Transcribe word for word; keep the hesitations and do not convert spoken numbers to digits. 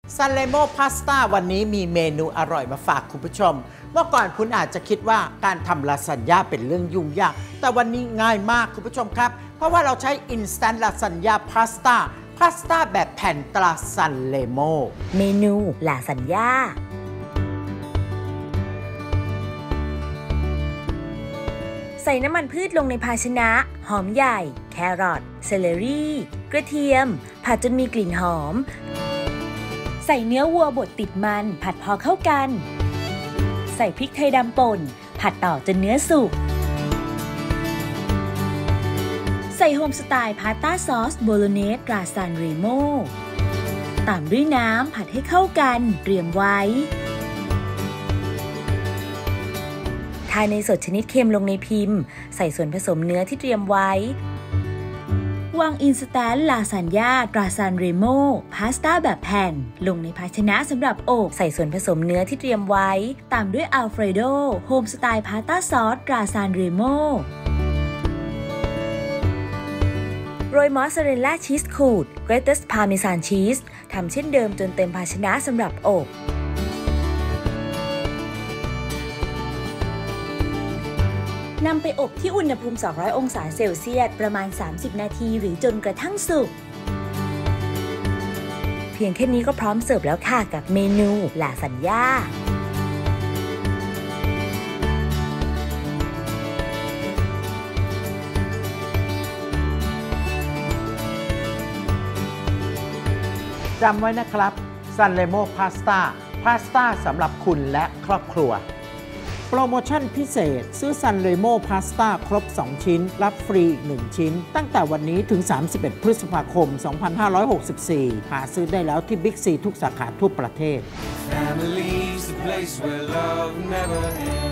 ซันเลโมพาสต้าวันนี้มีเมนูอร่อยมาฝากคุณผู้ชมเมื่อก่อนคุณอาจจะคิดว่าการทำลาซานญ่าเป็นเรื่องยุ่งยากแต่วันนี้ง่ายมากคุณผู้ชมครับเพราะว่าเราใช้ Instant Lasagna Pasta พาสต้าแบบแผ่นตราซันเลโมเมนูลาซานญ่าใส่น้ำมันพืชลงในภาชนะหอมใหญ่แครอทเซเลรี่กระเทียมผัดจนมีกลิ่นหอมใส่เนื้อวัวบดติดมันผัดพอเข้ากันใส่พริกไทยดำป่นผัดต่อจนเนื้อสุกใส่โฮมสไตล์พาสต้าซอสโบโลเนสตราซานเรโมตามด้วยน้ำผัดให้เข้ากันเตรียมไว้ทาเนยสดชนิดเค็มลงในพิมพ์ใส่ส่วนผสมเนื้อที่เตรียมไว้วางอินสแตนต์ลาซานญ่าตราซานเรโมพาสต้าแบบแผ่นลงในภาชนะสำหรับอบใส่ส่วนผสมเนื้อที่เตรียมไว้ตามด้วยอัลเฟรโดโฮมสไตล์พาสต้าซอสตราซานเรโมโรยมอสซาเรลล่าชีสขูดเกรเตสพาร์เมซานชีสทำเช่นเดิมจนเต็มภาชนะสำหรับอบนำไปอบที่อุณหภูมิสองร้อยองศาเซลเซียสประมาณสามสิบนาทีหรือจนกระทั่งสุกเพียงแค่นี้ก็พร้อมเสิร์ฟแล้วค่ะกับเมนูลาซานญ่าจำไว้นะครับซันเลโมพาสต้าพาสต้าสำหรับคุณและครอบครัวโปรโมชั่นพิเศษซื้อซันเลโมพาสต้าครบสองชิ้นรับฟรีอีกหนึ่งชิ้นตั้งแต่วันนี้ถึงสามสิบเอ็ดพฤษภาคมสองพันห้าร้อยหกสิบสี่หาซื้อได้แล้วที่บิ๊กซีทุกสาขาทั่วประเทศ